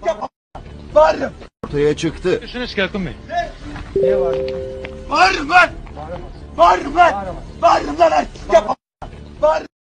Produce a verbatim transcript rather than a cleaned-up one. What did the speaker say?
yapma. Bağırırım. Ortaya çıktı. Düşünüz ki Akın Bey. Niye bağırıyorsun? Bağırırım lan. Bağırırım lan. Bağırırım lan. Bağırırım lan. Bağırırım lan. Yapma. Bağırırım.